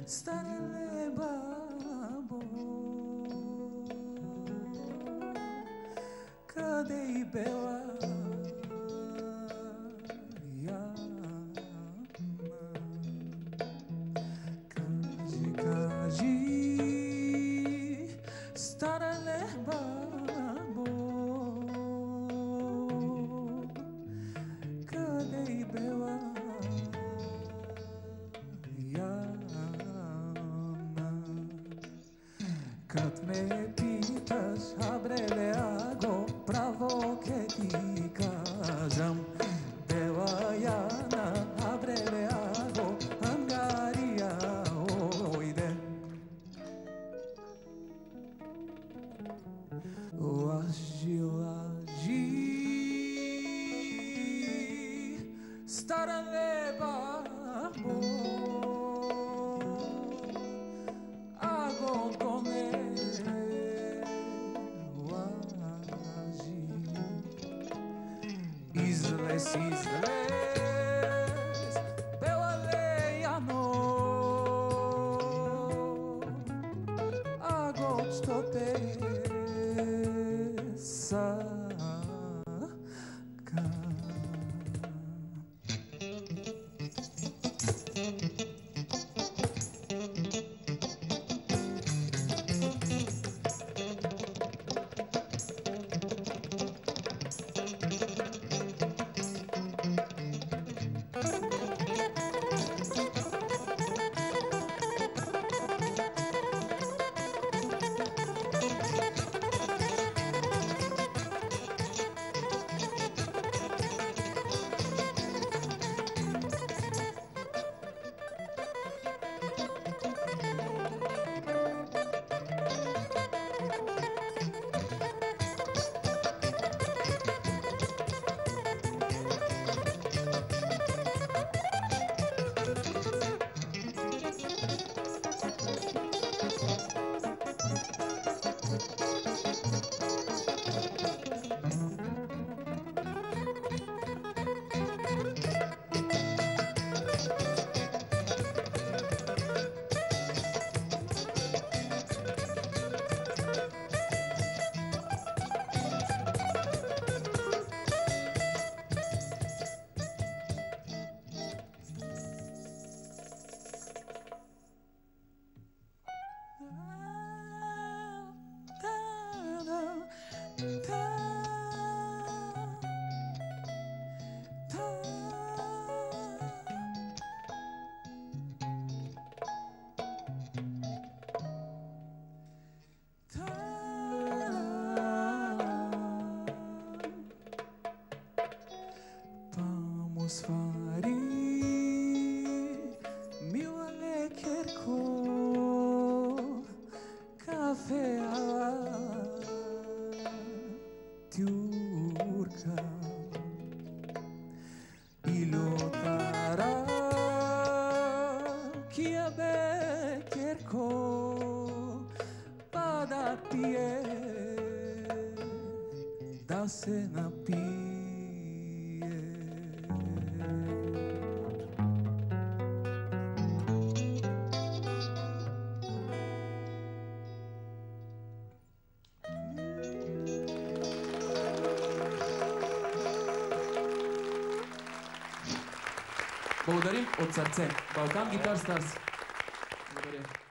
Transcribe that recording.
Стареле бабо, къде и бела яма? Кажи, кажи, стареле бабо, къде и бела Kad me pitaš, abrele, ago, pravo ke ti kažam Bela Jana, abrele, ago, Angarija, ojde Laži, laži, stara babo Ago, gone Izles, izles, bela lejano Ago, što te saka Svari, mila lekerko, kafe ala tjurka Ilotara, kia bekerko, pa da pije, da se napije Благодарим от сърце. B.G.Stars. Благодаря.